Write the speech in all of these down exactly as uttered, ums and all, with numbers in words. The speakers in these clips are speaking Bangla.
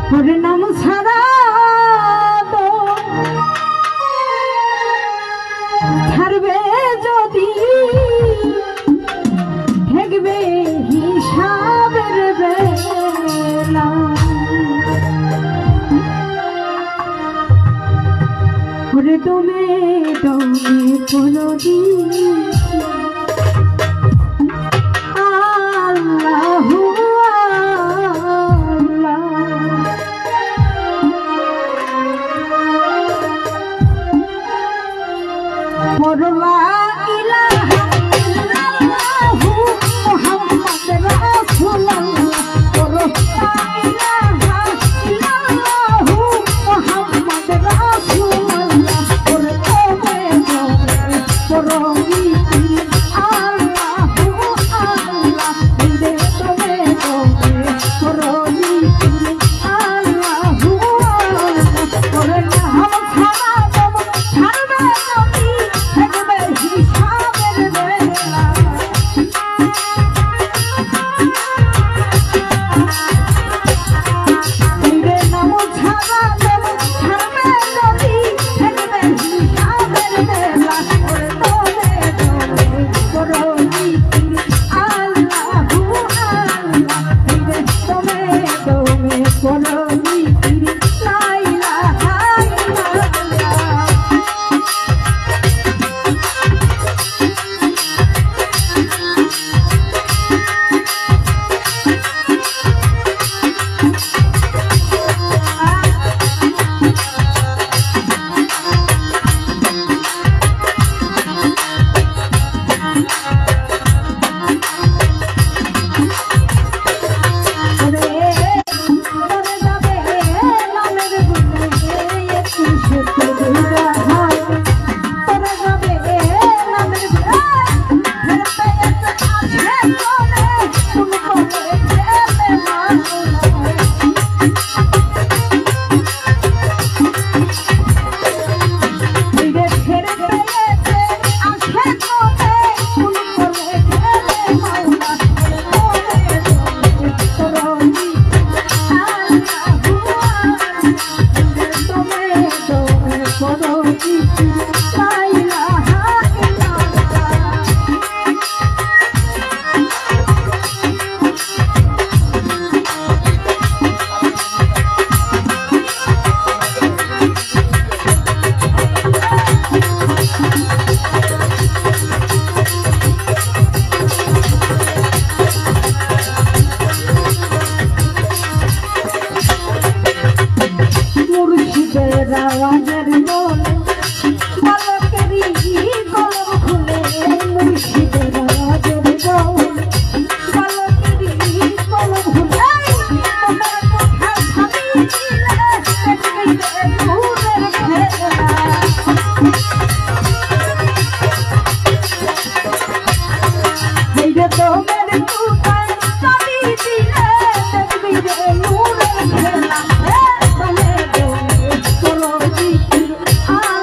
ওর নাম ছাড়া তো ছাড়বে যদি ঠেকবে হিসাবের বেলা ওরে তুমি তুমি কোনদিন আল্লাহু লা ইলাহা ইল্লাল্লাহু মুহাম্মাদুর রাসূলুল্লাহ লা ইলাহা ইল্লাল্লাহু মুহাম্মাদুর রাসূলুল্লাহ ওরে তোবে পরমি আল্লাহু আল্লাহ রে তোবে তোবে পরমি আল্লাহু আল্লাহ ওরে নাম ছাড়া তব ছাড়বে রাওয়াজের বলে পলকেরই কলম খুলে মুর্শিদের রাওয়াজের বলে পলকেরই কলম খুলে তোমার কথা ভাবি দিলে দেখবে নূরের খেলা এই যে তোমার কুতায় ভাবি দিলে দেখবে নূরের খেলা Ah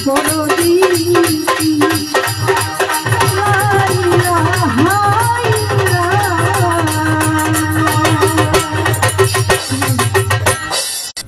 বড়